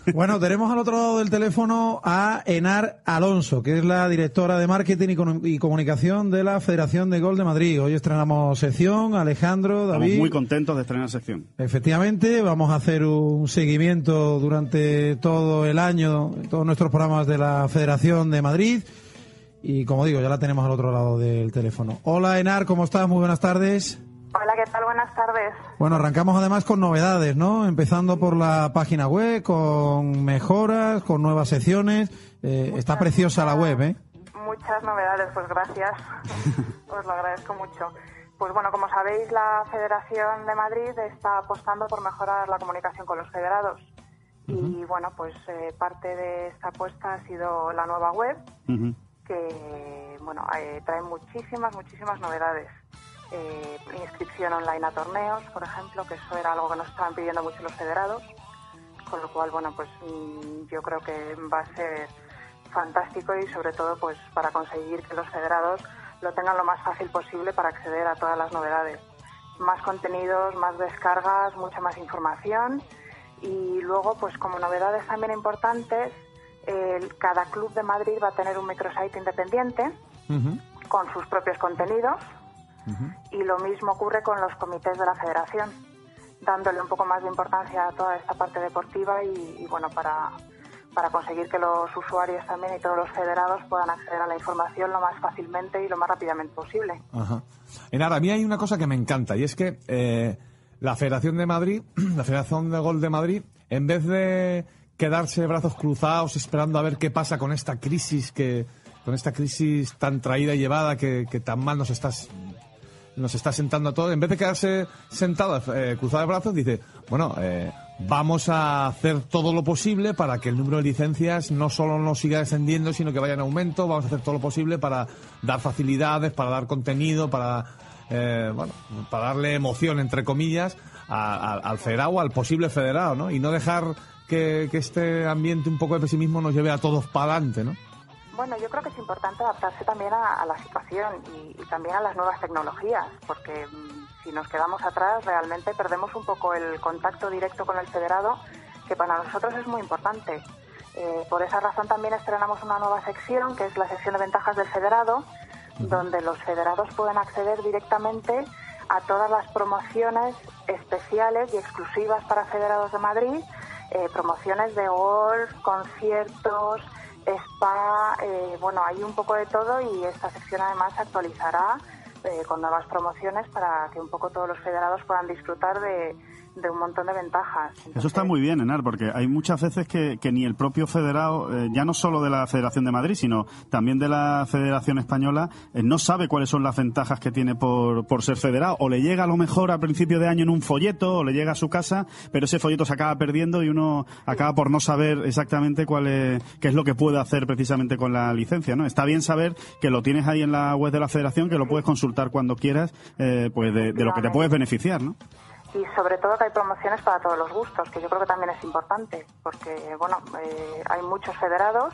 Bueno, tenemos al otro lado del teléfono a Henar Alonso, que es la directora de Marketing y Comunicación de la Federación de Golf de Madrid. Hoy estrenamos sección, Alejandro, David. Estamos muy contentos de estrenar sección. Efectivamente, vamos a hacer un seguimiento durante todo el año, todos nuestros programas de la Federación de Madrid. Y como digo, ya la tenemos al otro lado del teléfono. Hola, Henar, ¿cómo estás? Muy buenas tardes. Hola, ¿qué tal? Buenas tardes. Bueno, arrancamos además con novedades, ¿no? Empezando por la página web, con mejoras, con nuevas secciones. Está preciosa la web, ¿eh? Muchas novedades, pues gracias. Os lo agradezco mucho. Pues bueno, como sabéis, la Federación de Madrid está apostando por mejorar la comunicación con los federados. Y bueno, pues parte de esta apuesta ha sido la nueva web, que bueno, trae muchísimas novedades. Inscripción online a torneos, por ejemplo, que eso era algo que nos estaban pidiendo mucho los federados, con lo cual, bueno, pues yo creo que va a ser fantástico y sobre todo pues para conseguir que los federados lo tengan lo más fácil posible para acceder a todas las novedades. Más contenidos, más descargas, mucha más información y luego pues como novedades también importantes, cada club de Madrid va a tener un microsite independiente con sus propios contenidos. Y lo mismo ocurre con los comités de la federación, dándole un poco más de importancia a toda esta parte deportiva y bueno, para conseguir que los usuarios también y todos los federados puedan acceder a la información lo más fácilmente y lo más rápidamente posible. Ajá. Henar, a mí hay una cosa que me encanta y es que la Federación de Madrid, la Federación de Golf de Madrid, en vez de quedarse brazos cruzados esperando a ver qué pasa con esta crisis tan traída y llevada que tan mal nos está sentando a todos, en vez de quedarse sentada, cruzada de brazos, dice, bueno, vamos a hacer todo lo posible para que el número de licencias no solo no siga descendiendo, sino que vaya en aumento. Vamos a hacer todo lo posible para dar facilidades, para dar contenido, para darle emoción, entre comillas, al federado o al posible federado, ¿no? Y no dejar que este ambiente un poco de pesimismo nos lleve a todos para adelante, ¿no? Bueno, yo creo que es importante adaptarse también a la situación y también a las nuevas tecnologías, porque si nos quedamos atrás realmente perdemos un poco el contacto directo con el federado, que para nosotros es muy importante. Por esa razón también estrenamos una nueva sección, que es la sección de ventajas del federado, donde los federados pueden acceder directamente a todas las promociones especiales y exclusivas para federados de Madrid, promociones de golf, conciertos, spa, bueno, hay un poco de todo y esta sección además se actualizará con nuevas promociones para que un poco todos los federados puedan disfrutar de un montón de ventajas. Entonces, eso está muy bien, Henar, porque hay muchas veces que ni el propio federado, ya no solo de la Federación de Madrid, sino también de la Federación Española, no sabe cuáles son las ventajas que tiene por ser federado. O le llega a lo mejor a principio de año en un folleto, o le llega a su casa, pero ese folleto se acaba perdiendo y uno acaba por no saber exactamente qué es lo que puede hacer precisamente con la licencia, ¿no? Está bien saber que lo tienes ahí en la web de la Federación, que lo puedes consultar cuando quieras, pues de lo que te puedes beneficiar, ¿no? Y sobre todo que hay promociones para todos los gustos, que yo creo que también es importante, porque bueno, hay muchos federados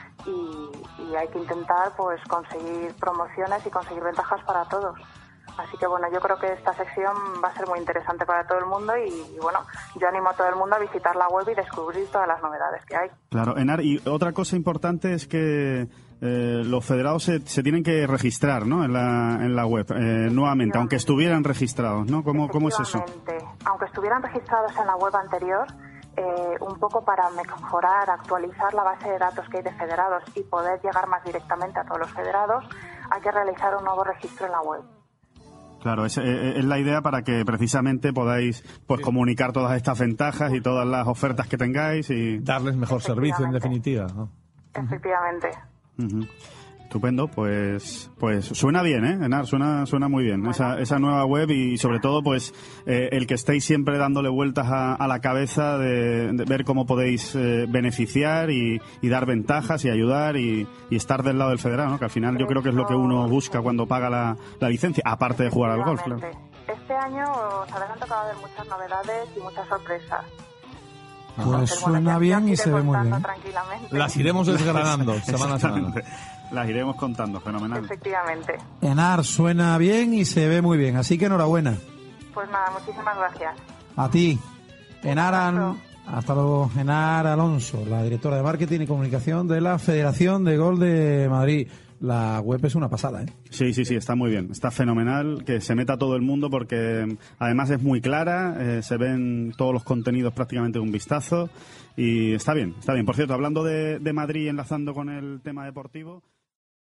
y hay que intentar pues conseguir promociones y conseguir ventajas para todos. Así que bueno, yo creo que esta sección va a ser muy interesante para todo el mundo y bueno, yo animo a todo el mundo a visitar la web y descubrir todas las novedades que hay. Claro, Henar, y otra cosa importante es que los federados se tienen que registrar, ¿no? en la web nuevamente, aunque estuvieran registrados, ¿no? ¿Cómo es eso? Aunque estuvieran registrados en la web anterior, un poco para mejorar, actualizar la base de datos que hay de federados y poder llegar más directamente a todos los federados, hay que realizar un nuevo registro en la web. Claro, es la idea para que precisamente podáis pues comunicar todas estas ventajas y todas las ofertas que tengáis y darles mejor servicio, en definitiva, ¿no? Efectivamente. Estupendo, pues suena bien, Henar, suena muy bien, bueno, esa nueva web y sobre todo pues el que estéis siempre dándole vueltas a la cabeza de ver cómo podéis beneficiar y dar ventajas y ayudar y estar del lado del federado, ¿no? Que al final yo creo que es lo que uno busca cuando paga la licencia, aparte de jugar al golf, claro. Este año os adelanto que va a haber muchas novedades y muchas sorpresas. Pues entonces, suena bien y se ve muy bien. Las iremos desgranando semana a semana. Las iremos contando, fenomenal. Efectivamente. Henar, suena bien y se ve muy bien, así que enhorabuena. Pues nada, muchísimas gracias. A ti. Henar Hasta luego, Enar Alonso, la directora de Marketing y Comunicación de la Federación de Golf de Madrid. La web es una pasada, ¿eh? Sí, está muy bien, está fenomenal, que se meta todo el mundo porque además es muy clara, se ven todos los contenidos prácticamente de un vistazo y está bien. Por cierto, hablando de Madrid, enlazando con el tema deportivo...